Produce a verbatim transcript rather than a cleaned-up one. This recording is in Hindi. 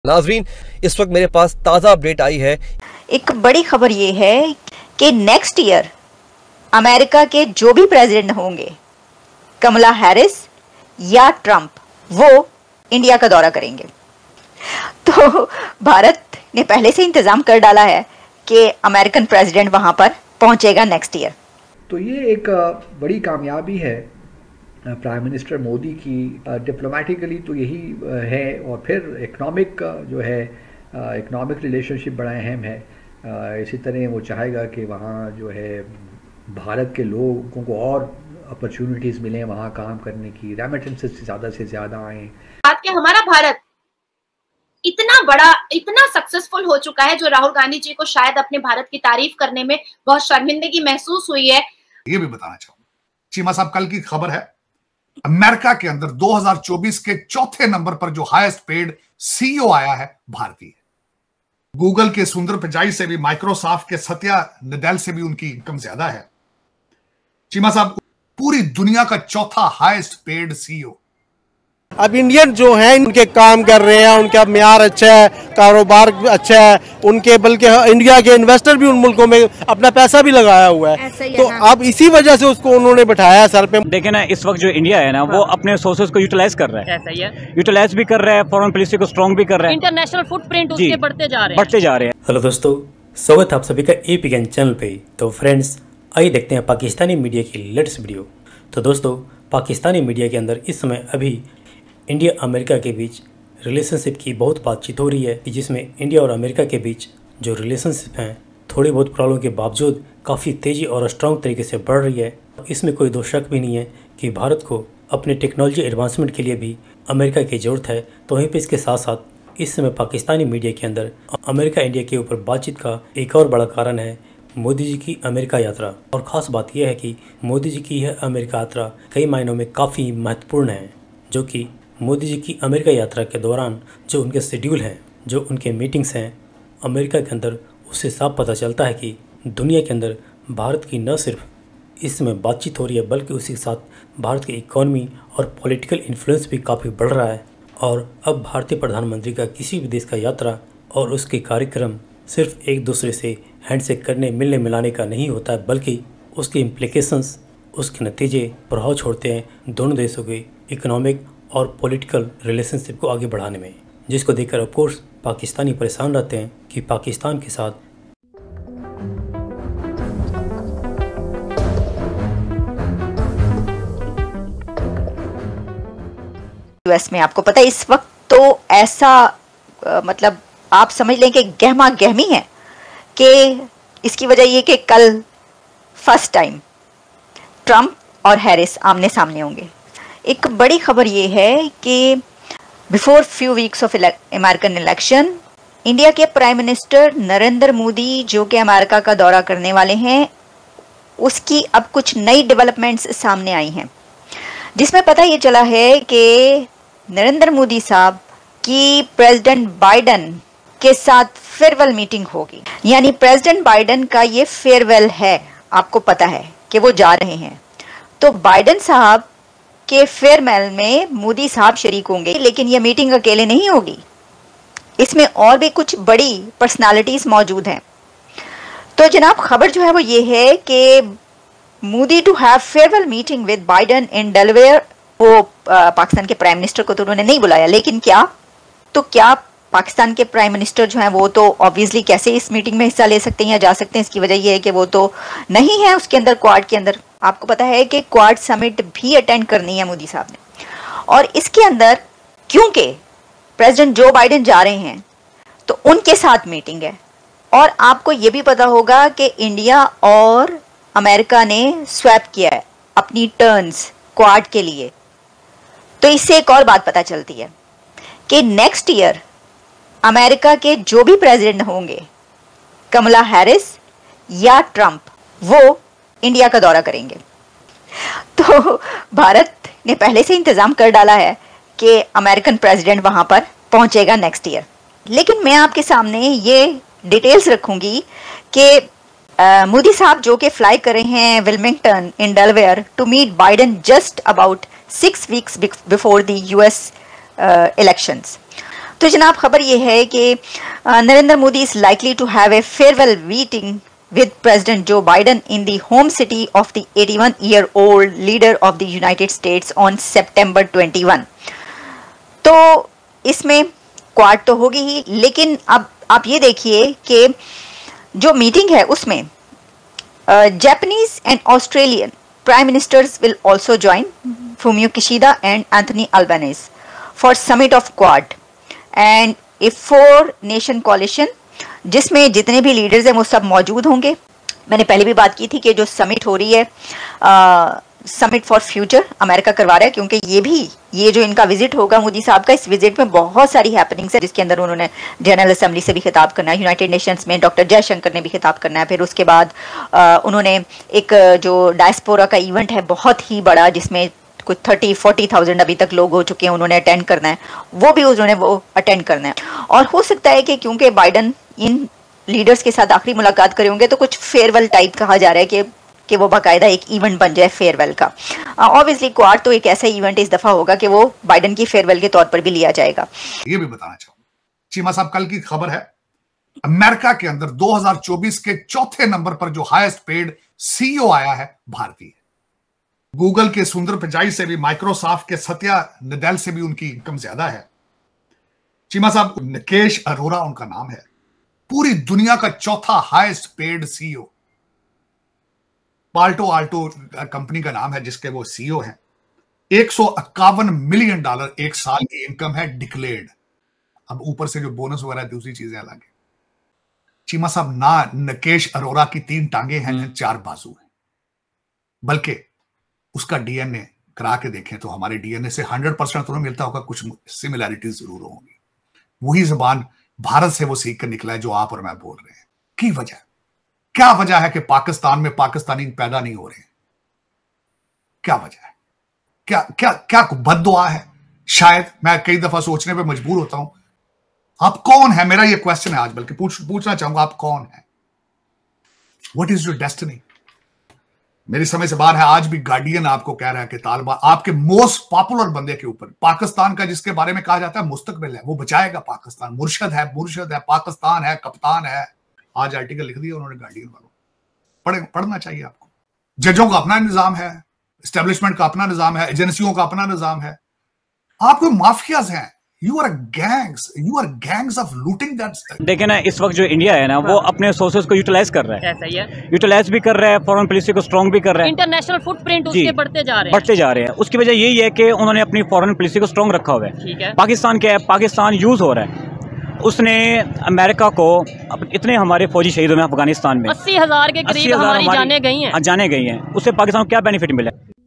नाजरीन, इस वक्त मेरे पास ताज़ा अपडेट आई है। एक बड़ी खबर ये है कि नेक्स्ट ईयर अमेरिका के जो भी प्रेसिडेंट होंगे, कमला हैरिस या ट्रंप, वो इंडिया का दौरा करेंगे। तो भारत ने पहले से इंतजाम कर डाला है कि अमेरिकन प्रेसिडेंट वहां पर पहुंचेगा नेक्स्ट ईयर। तो ये एक बड़ी कामयाबी है प्राइम मिनिस्टर मोदी की। डिप्लोमेटिकली तो यही है, और फिर इकनॉमिक जो है इकनॉमिक रिलेशनशिप बड़ा अहम है। इसी तरह वो चाहेगा कि वहाँ जो है भारत के लोगों को और अपॉर्चुनिटीज़ मिलें वहाँ काम करने की, रेमिटेंसेस ज़्यादा से ज़्यादा आएँ। बात कि हमारा भारत इतना बड़ा, इतना सक्सेसफुल हो चुका है, जो राहुल गांधी जी को शायद अपने भारत की तारीफ करने में बहुत शर्मिंदगी महसूस हुई है। ये भी बताना चाहूंगा, चीमा साहब, कल की खबर है, अमेरिका के अंदर दो हज़ार चौबीस के चौथे नंबर पर जो हाईएस्ट पेड सीईओ आया है भारतीय। गूगल के सुंदर पिचाई से भी, माइक्रोसॉफ्ट के सत्या नडेल से भी उनकी इनकम ज्यादा है। चीमा साहब, पूरी दुनिया का चौथा हाईएस्ट पेड सीईओ। अब इंडियन जो हैं उनके काम कर रहे हैं, उनका म्यार अच्छा है, कारोबार अच्छा है, उनके बल्कि इंडिया के इन्वेस्टर भी उन मुल्कों में अपना पैसा भी लगाया हुआ है, तो अब इसी वजह से उसको उन्होंने बैठाया सर पे। देखें ना, इस वक्त जो इंडिया है ना, वो अपने सोर्सेज को यूटिलाइज कर रहा है, यूटिलाइज भी कर रहा है, फॉरेन पॉलिसी को स्ट्रॉन्ग भी कर रहा है, इंटरनेशनल फुटप्रिंट उसके बढ़ते जा रहे हैं बढ़ते जा रहे हैं। हेलो दोस्तों, स्वागत है आप सभी का एपी ज्ञान चैनल पे। तो फ्रेंड्स, आइए देखते हैं पाकिस्तानी मीडिया की लेटेस्ट वीडियो। तो दोस्तों, पाकिस्तानी मीडिया के अंदर इस समय अभी इंडिया अमेरिका के बीच रिलेशनशिप की बहुत बातचीत हो रही है, जिसमें इंडिया और अमेरिका के बीच जो रिलेशनशिप हैं थोड़ी बहुत प्रॉब्लम के बावजूद काफ़ी तेज़ी और स्ट्रॉन्ग तरीके से बढ़ रही है। इसमें कोई दो शक भी नहीं है कि भारत को अपने टेक्नोलॉजी एडवांसमेंट के लिए भी अमेरिका की ज़रूरत है। तो वहीं पर इसके साथ साथ इस समय पाकिस्तानी मीडिया के अंदर अमेरिका इंडिया के ऊपर बातचीत का एक और बड़ा कारण है मोदी जी की अमेरिका यात्रा। और ख़ास बात यह है कि मोदी जी की यह अमेरिका यात्रा कई मायनों में काफ़ी महत्वपूर्ण है, जो कि मोदी जी की अमेरिका यात्रा के दौरान जो उनके शेड्यूल हैं, जो उनके मीटिंग्स हैं अमेरिका के अंदर, उससे साफ पता चलता है कि दुनिया के अंदर भारत की न सिर्फ इस समय बातचीत हो रही है, बल्कि उसी के साथ भारत की इकॉनमी और पॉलिटिकल इन्फ्लुएंस भी काफ़ी बढ़ रहा है। और अब भारतीय प्रधानमंत्री का किसी भी देश का यात्रा और उसके कार्यक्रम सिर्फ एक दूसरे से हैंडशेक करने, मिलने मिलाने का नहीं होता है, बल्कि उसके इम्प्लीकेशंस, उसके नतीजे प्रभाव छोड़ते हैं दोनों देशों के इकोनॉमिक और पॉलिटिकल रिलेशनशिप को आगे बढ़ाने में, जिसको देखकर ऑफ कोर्स पाकिस्तानी परेशान रहते हैं कि पाकिस्तान के साथ यूएस में आपको पता है इस वक्त तो ऐसा आ, मतलब आप समझ लें कि गहमा गहमी है कि इसकी वजह ये कि कल फर्स्ट टाइम ट्रंप और हैरिस आमने सामने होंगे। एक बड़ी खबर ये है कि before few weeks of American election, India के प्राइम मिनिस्टर नरेंद्र मोदी जो कि अमेरिका का दौरा करने वाले हैं, उसकी अब कुछ नई डेवलपमेंट्स सामने आई हैं, जिसमें पता ये चला है कि नरेंद्र मोदी साहब की प्रेसिडेंट बाइडेन के साथ फेयरवेल मीटिंग होगी। यानी प्रेसिडेंट बाइडेन का ये फेयरवेल है, आपको पता है कि वो जा रहे हैं। तो बाइडेन साहब के फेयरवेल में मोदी साहब शरीक होंगे, लेकिन ये मीटिंग अकेले नहीं होगी, इसमें और भी कुछ बड़ी पर्सनालिटीज मौजूद हैं। तो जनाब, खबर जो है वो ये है कि Modi to have farewell meeting with Biden in Delaware. वो पाकिस्तान के प्राइम मिनिस्टर को तो उन्होंने नहीं बुलाया, लेकिन क्या तो क्या पाकिस्तान के प्राइम मिनिस्टर जो हैं वो तो ऑब्वियसली कैसे इस मीटिंग में हिस्सा ले सकते हैं या जा सकते हैं। इसकी वजह यह है कि वो तो नहीं है उसके अंदर, क्वाड के अंदर। आपको पता है कि क्वाड समिट भी अटेंड करनी है मोदी साहब ने, और इसके अंदर क्योंकि प्रेसिडेंट जो बाइडेन जा रहे हैं तो उनके साथ मीटिंग है। और आपको ये भी पता होगा कि इंडिया और अमेरिका ने स्वैप किया है अपनी टर्न्स क्वाड के लिए। तो इससे एक और बात पता चलती है कि नेक्स्ट ईयर अमेरिका के जो भी प्रेसिडेंट होंगे, कमला हैरिस या ट्रंप, वो इंडिया का दौरा करेंगे। तो भारत ने पहले से इंतजाम कर डाला है कि अमेरिकन प्रेसिडेंट वहां पर पहुंचेगा नेक्स्ट ईयर। लेकिन मैं आपके सामने ये डिटेल्स रखूंगी कि मोदी साहब जो कि फ्लाई कर रहे हैं Wilmington in Delaware to meet Biden just about six weeks before the US elections. तो जनाब खबर ये है कि Narendra Modi is likely to have a farewell meeting with President Joe Biden in the home city of the eighty-one year old leader of the United States on September twenty-first. तो इसमें क्वाड तो होगी ही, लेकिन अब आप ये देखिए कि जो मीटिंग है उसमें Japanese and Australian prime ministers will also join, Fumio Kishida and Anthony Albanese, for summit of Quad and a four nation coalition जिसमें जितने भी लीडर्स हैं वो सब मौजूद होंगे। मैंने पहले भी बात की थी कि जो समिट हो रही है, समिट फॉर फ्यूचर अमेरिका करवा रहा है, क्योंकि ये भी ये जो इनका विजिट होगा मोदी साहब का, इस विजिट में बहुत सारी हैपनिंग्स है, जिसके अंदर उन्होंने जनरल असेंबली से भी खिताब करना है, यूनाइटेड नेशंस में डॉक्टर जयशंकर ने भी खिताब करना है, फिर उसके बाद आ, उन्होंने एक जो डायस्पोरा का इवेंट है बहुत ही बड़ा, जिसमें कुछ थर्टी फोर्टी थाउजेंड अभी तक लोग हो चुके हैं, उन्होंने अटेंड करना है, वो भी उन्होंने वो अटेंड करना है। और हो सकता है कि क्योंकि बाइडन इन लीडर्स के साथ आखिरी मुलाकात करे होंगे, तो कुछ फेयरवेल टाइप कहा जा रहा है कि कि वो बाकायदा एक इवेंट बन जाए फेयरवेल का। ऑब्वियसली uh, क्वाड तो एक ऐसा इवेंट इस दफा होगा कि वो बाइडन की फेयरवेल के तौर पर भी लिया जाएगा। ये भी बताना चाहूंगा चीमा साहब, कल की खबर है अमेरिका के अंदर दो हज़ार चौबीस के चौथे नंबर पर जो हाईएस्ट पेड सीईओ आया है भारतीय। गूगल के सुंदर पिचाई से भी, माइक्रोसॉफ्ट के सत्या नडेल से भी उनकी इनकम ज्यादा है। चीमा साहब, निकेश अरोरा उनका नाम है, पूरी दुनिया का चौथा highest paid CEO. Palo Alto company का नाम है जिसके वो सीईओ हैं। एक सौ इक्यावन मिलियन डॉलर एक साल की इनकम है डिक्लेयर्ड। अब ऊपर से जो बोनस वगैरह दूसरी चीजें अलग है। चीमा साहब, ना निकेश अरोरा की तीन टांगे हैं, चार बाजू हैं, बल्कि उसका डीएनए करा के देखें तो हमारे डीएनए से हंड्रेड परसेंट तो नहीं मिलता होगा, कुछ सिमिलैरिटीज जरूर होंगी। वही जबान भारत से वो सीख कर निकला है जो आप और मैं बोल रहे हैं। की वजह क्या वजह है कि पाकिस्तान में पाकिस्तानी पैदा नहीं हो रहे? क्या वजह है? क्या क्या क्या बद्दुआ है? शायद मैं कई दफा सोचने पे मजबूर होता हूं, आप कौन है? मेरा ये क्वेश्चन है आज, बल्कि पूछ पूछना चाहूंगा, आप कौन है? What is your destiny? मेरी समझ से बाहर है। आज भी गार्डियन आपको कह रहा है कि तालिबान आपके मोस्ट पॉपुलर बंदे के ऊपर, पाकिस्तान का जिसके बारे में कहा जाता है मुस्तकबिल है, वो बचाएगा पाकिस्तान, मुर्शद है, मुर्शद है, पाकिस्तान है, कप्तान है। आज आर्टिकल लिख दिया उन्होंने गार्डियन वालों, पढ़े पढ़ना चाहिए आपको। जजों का अपना निजाम है, एस्टेब्लिशमेंट का अपना निजाम है, एजेंसियों का अपना निजाम है। आप कोई माफियाज हैं, you are gangs, you are gangs of looting that. देखिए ना, इस वक्त जो इंडिया है ना, वो अपने सोर्सेज को यूटिलाइज कर रहा है, ऐसा ही है, यूटिलाइज भी कर रहा है, फॉरेन पॉलिसी को स्ट्रॉन्ग भी कर रहा है, इंटरनेशनल फुटप्रिंट उसके बढ़ते जा रहे हैं बढ़ते जा रहे हैं। उसकी वजह यही है कि उन्होंने अपनी फॉरेन पॉलिसी को स्ट्रॉन्ग रखा हुआ है। ठीक है, पाकिस्तान क्या है, पाकिस्तान यूज हो रहा है। उसने अमेरिका को, इतने हमारे फौजी शहीद हुए अफगानिस्तान में, अस्सी हजार के करीब हमारी जाने गई हैं, जाने गई हैं, उससे पाकिस्तान को क्या बेनिफिट मिला?